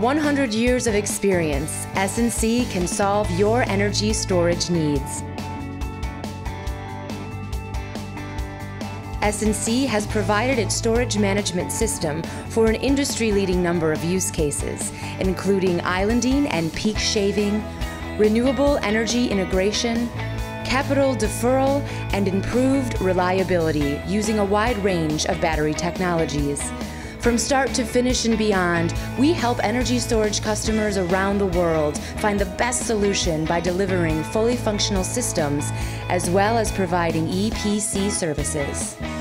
100 years of experience, S&C can solve your energy storage needs. S&C has provided its storage management system for an industry-leading number of use cases, including islanding and peak shaving, renewable energy integration, capital deferral, and improved reliability using a wide range of battery technologies. From start to finish and beyond, we help energy storage customers around the world find the best solution by delivering fully functional systems as well as providing EPC services.